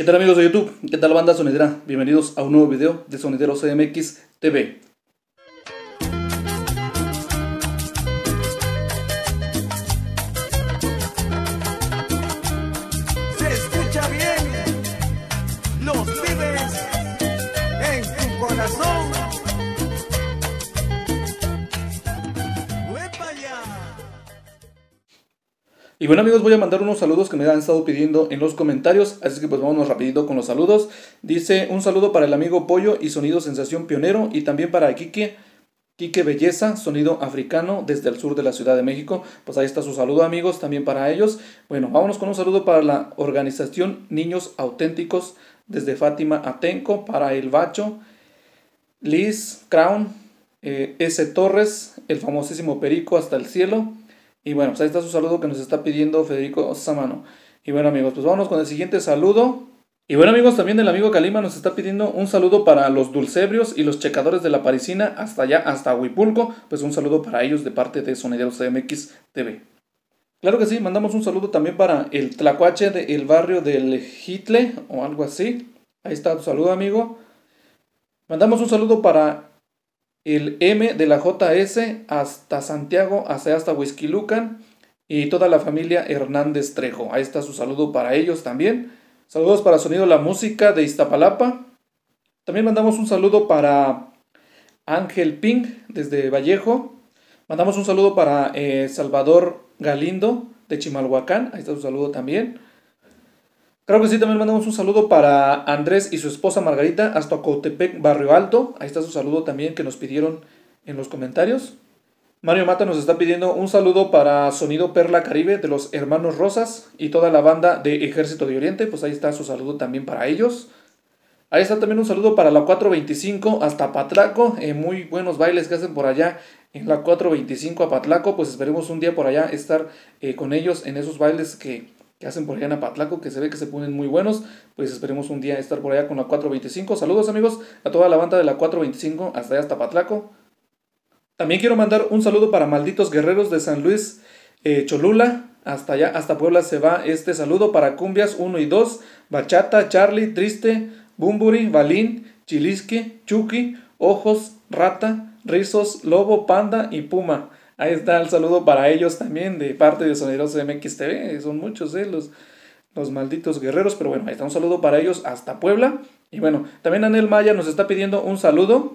¿Qué tal amigos de YouTube? ¿Qué tal banda sonidera? Bienvenidos a un nuevo video de Sonidero CMX TV. Se escucha bien, los vives en tu corazón. ¡Huepa ya! Y bueno amigos, voy a mandar unos saludos que me han estado pidiendo en los comentarios, así que pues vámonos rapidito con los saludos. Dice un saludo para el amigo Pollo y Sonido Sensación Pionero, y también para Quique Belleza, Sonido Africano desde el sur de la Ciudad de México. Pues ahí está su saludo amigos, también para ellos. Bueno, vámonos con un saludo para la organización Niños Auténticos desde Fátima Atenco, para el Bacho, Liz Crown, S. Torres, el famosísimo Perico hasta el cielo. Y bueno, pues ahí está su saludo que nos está pidiendo Federico Samano. Y bueno amigos, pues vámonos con el siguiente saludo. Y bueno amigos, también el amigo Calima nos está pidiendo un saludo para los dulcebrios y los checadores de la Parisina hasta allá, hasta Huipulco. Pues un saludo para ellos de parte de Sonidero CMX TV. Claro que sí, mandamos un saludo también para el Tlacuache del barrio del Hitle o algo así. Ahí está tu saludo amigo. Mandamos un saludo para el M de la JS hasta Santiago, hasta Huixquilucan y toda la familia Hernández Trejo. Ahí está su saludo para ellos también. Saludos para Sonido La Música de Iztapalapa. También mandamos un saludo para Ángel Ping desde Vallejo. Mandamos un saludo para Salvador Galindo de Chimalhuacán. Ahí está su saludo también. Claro que sí, también mandamos un saludo para Andrés y su esposa Margarita hasta Coatepec, Barrio Alto. Ahí está su saludo también que nos pidieron en los comentarios. Mario Mata nos está pidiendo un saludo para Sonido Perla Caribe de los Hermanos Rosas y toda la banda de Ejército de Oriente. Pues ahí está su saludo también para ellos. Ahí está también un saludo para la 425 hasta Patlaco. Muy buenos bailes que hacen por allá en la 425 a Patlaco. Pues esperemos un día por allá estar con ellos en esos bailes que hacen por allá en Apatlaco, que se ve que se ponen muy buenos. Pues esperemos un día estar por allá con la 425. Saludos amigos a toda la banda de la 425 hasta allá hasta Apatlaco. También quiero mandar un saludo para Malditos Guerreros de San Luis Cholula. Hasta allá, hasta Puebla se va este saludo para Cumbias 1 y 2, Bachata, Charlie, Triste, Bumburi, Balín, Chilisque, Chucky, Ojos, Rata, Rizos, Lobo, Panda y Puma. Ahí está el saludo para ellos también de parte de Sonidero CMX TV. Son muchos los malditos guerreros, pero bueno, ahí está un saludo para ellos hasta Puebla. Y bueno, también Anel Maya nos está pidiendo un saludo.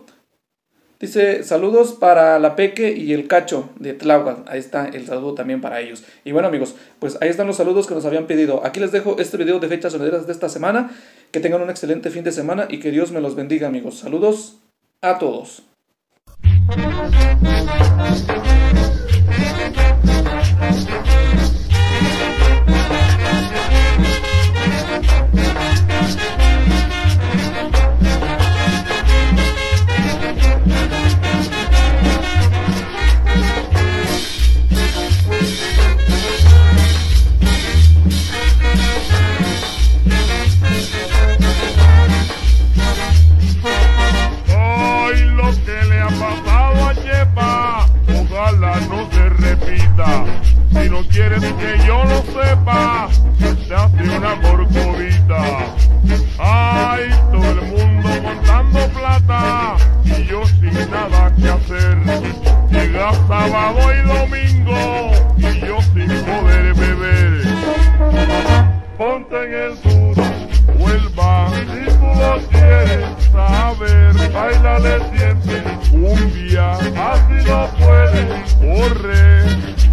Dice, saludos para la Peque y el Cacho de Tláhuac. Ahí está el saludo también para ellos. Y bueno amigos, pues ahí están los saludos que nos habían pedido. Aquí les dejo este video de fechas sonideras de esta semana. Que tengan un excelente fin de semana y que Dios me los bendiga amigos. Saludos a todos. Si no quieres que yo lo sepa, te hace una corcovita. Ay, todo el mundo contando plata y yo sin nada que hacer. Llega sábado y domingo y yo sin poder beber. Ponte en el duro o el bar si tú lo quieres saber. Báilale siempre cumbia, así no puedes correr.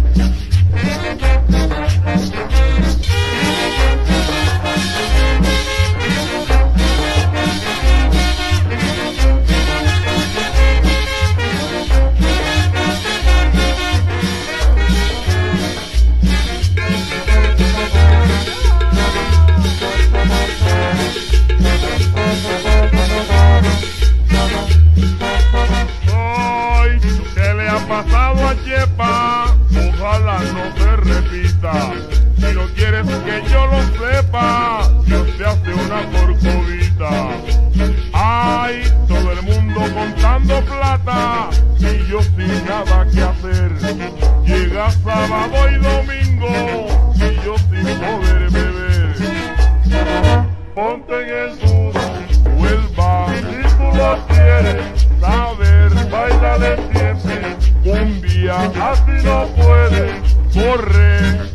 Ay, ¿qué le ha pasado a Chepa? Ojalá no se repita. Si no quiere ponte en el duro, vuelva, si tú lo quieres saber, bailale siempre, un día así no puedes correr.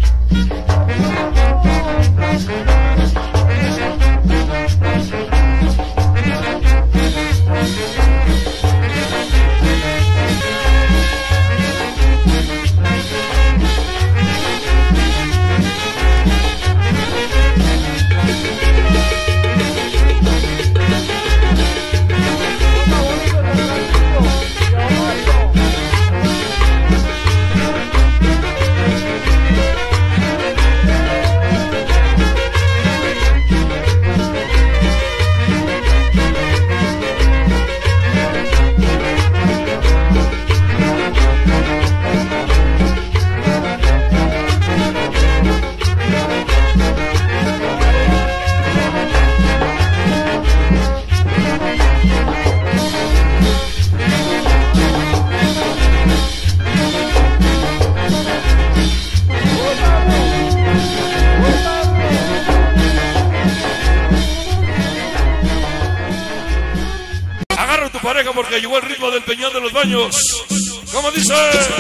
Pareja porque llegó el ritmo del Peñón de los Baños. ¿Cómo dice?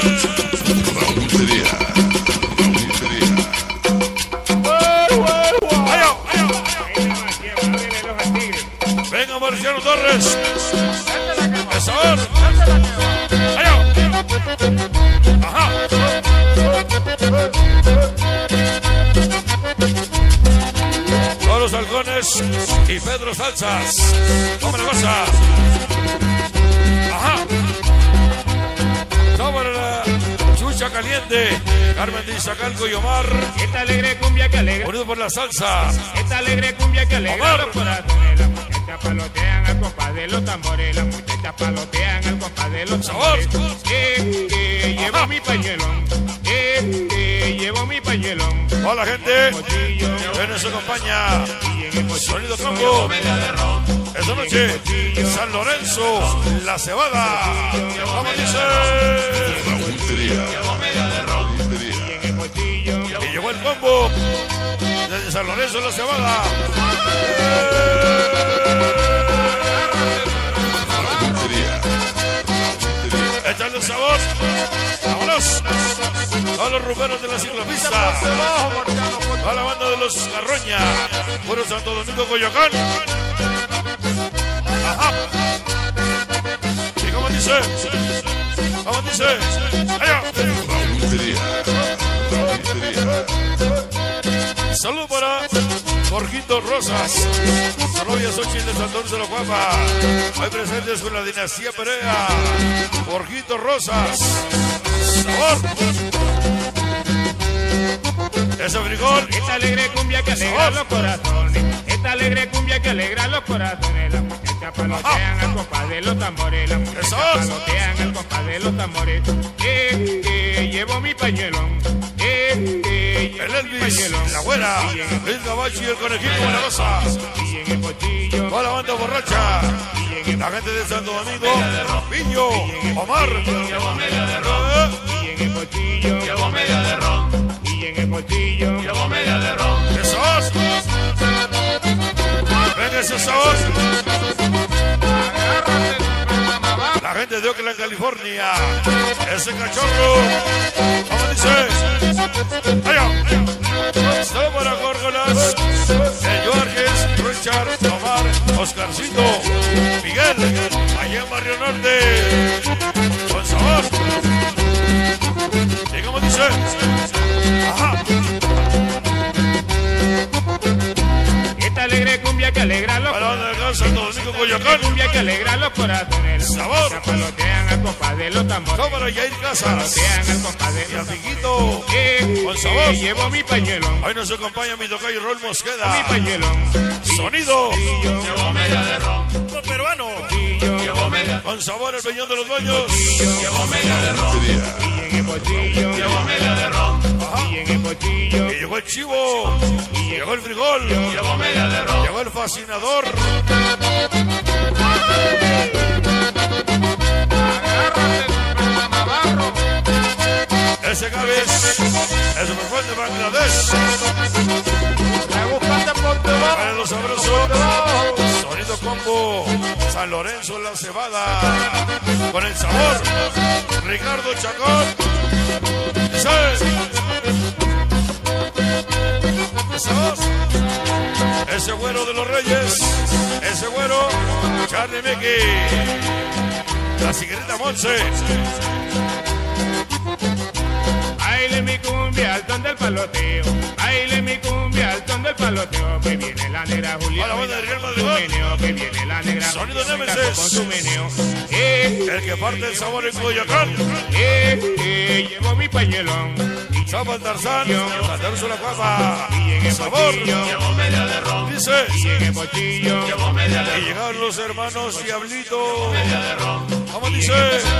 Venga, Marciano Torres. Eso. Ajá. Todos los halcones y Pedro Salsas. ¿Cómo le pasa? Ajá. Sobre la chucha caliente. Carmen de Izacalco y Omar. Esta alegre cumbia que alegra. Unido por la salsa. Esta alegre cumbia que alegra los corazones. Las muchachas palotean al compás de los tambores. Las muchachas palotean al compás de los tambores. Llevo mi pañuelón. Llevo mi pañuelón. Hola gente. Que nos acompaña. Sonido Campo. Esta noche, San Lorenzo, La Cebada. ¿Cómo dice? Y llegó el combo desde San Lorenzo, La Cebada. Échale el sabor. Vámonos. A los rumberos de la ciclopista. A la banda de los Garroña. Puro Santo Domingo, Coyoacán. Ajá. ¿Y cómo dice? ¿Cómo dice? ¡Allá! Salud para Jorgito Rosas. Su novia Xochitl de Santos de la Guapa. Hoy presentes con la dinastía Perea. Jorgito Rosas. Sabor. Ese frijol. Esta alegre cumbia que alegra los corazones. Esta alegre cumbia que alegra los corazones. Las muchachas palotean al compás de los tambores. Las muchachas palotean al compás de los tambores. Llevo mi pañuelón. El Elvis, la güera, el Gabacho y el conejito de la rosa. Y en el pochillo. Toda la banda borracha. La gente de Santo Domingo. Piño, Omar. Y en el pochillo. Llevo media de ron. Y en el pochillo. Llevo media de ron. Esos. Venga ese sabor. La gente de Oakland, California. Ese cachorro. ¿Cómo dice? Allá. Estamos para Górgolas. El Jorges, Richard, Omar, Oscarcito, Miguel. Allá en Barrio Norte. Con sabor. ¿Y cómo dice? Ajá. Esta alegre cumbia que alegra los corazones. Santo Domingo, Coyoacán. Cumbia que alegra los corazones. Sabor. Las palotean al compás de los tambores. Cámara Yair Casas. Palotean al compás de Mi los amiguito. Con sabor. Llevo mi pañuelón. Hoy nos acompaña mi tocayo Rol Mosqueda. Mi pañuelón. Sonido. Llevo media de ron. Peruano. Llevo media. Con sabor el Peñón de los Baños. Llevo media de ron. Y en el pochillo. Llevo media de ron. Y en el pochillo. Y llegó el chivo. Y llegó el frijol. Llevo media de ron. Llegó el fascinador. Ese Gávez. El superfan de Bangladesh. Me buscaste por Para los sabrosos. Sonido combo. San Lorenzo La Cebada. Con el sabor. Ricardo Chacón. Ese güero de los Reyes. Ese güero. Charlie Mickey. La sigarita Monse. Baile mi cumbia al son del paloteo. Baile mi cumbia al son del paloteo. Que viene la negra Julia. Hola, banda de Real Madrid. Que viene la negra Sonido Julia Némesis. con su meneo. El que parte el sabor en Coyoacán. Llevo mi pañuelón. Chapa Tarzán. Sandarzo La Guapa. Y en el Sabor. bochillo. Llevo media de ron, Dice. Y en el bochillo. llevo media de Y ron, llegaron los hermanos Diablito. media de ron. ¿Cómo dice?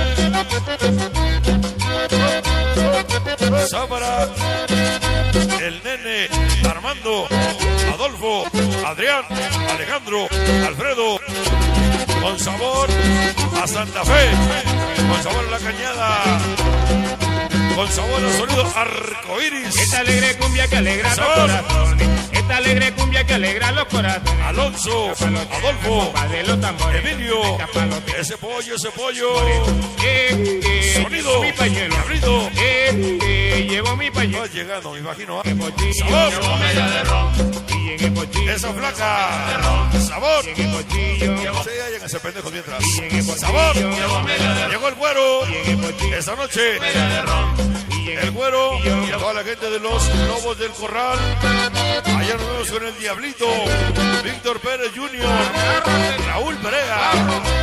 Sábara, el nene, Armando, Adolfo, Adrián, Alejandro, Alfredo, con sabor a Santa Fe, con sabor a La Cañada, con sabor al sonido arcoíris. Esta alegre cumbia que alegra los Sabor. corazones. Esta alegre cumbia que alegra los corazones. Alonso, Adolfo, De los tambores. Emilio, Chapalote. ese pollo, sonido, Llevo mi pañuelo. Diablito. Llevo mi pañuelo. Va llegando, me imagino. En el bochillo. Sabor. Llevo media de ron, Y en el bochillo. Esa flaca, sabor. Y en el bochillo. Sí, hayan ese pendejo mientras. Y en el bochillo. Sabor. llevo media de ron, Llegó el güero. Y en el bochillo. Esta noche, media de ron, Y en el güero y a toda la gente de los Lobos del Corral. Allá nos vemos con el Diablito, Víctor Pérez Jr., Raúl Perea.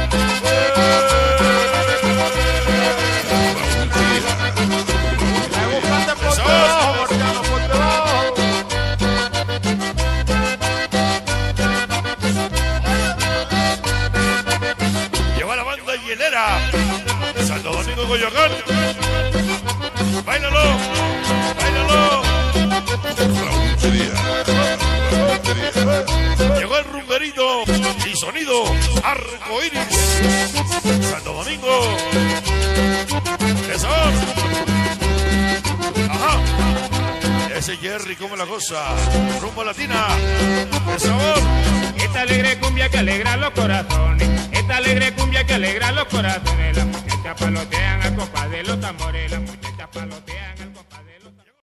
Lleva la banda hielera. Santo Domingo Coyoacán. Báilalo, báilalo. Llegó el rumberito y sonido arcoíris. Santo Domingo. Eso. Ajá. Ese Jerry, como la cosa. Rumbo Latina. El sabor. Esta alegre cumbia que alegra los corazones. Esta alegre cumbia que alegra los corazones. Las muchachas palotean al compás de los tambores. Las muchachas palotean al